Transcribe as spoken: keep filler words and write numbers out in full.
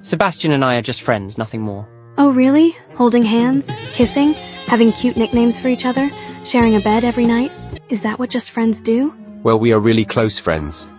Sebastian and I are just friends, nothing more. Oh, really? Holding hands? Kissing? Having cute nicknames for each other? Sharing a bed every night? Is that what just friends do? Well, we are really close friends.